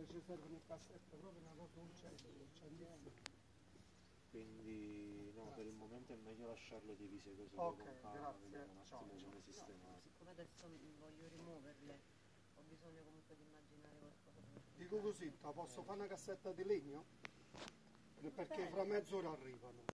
ci servono in cassetta, proprio una cosa urgente. Quindi no, per il momento è meglio lasciarle divise così, Ok, con calma, vediamo un grazie. attimo come No, sistemare. siccome adesso voglio rimuoverle, ho bisogno comunque di immaginare qualcosa per Dico così, posso fare una cassetta di legno? Perché fra mezz'ora arrivano.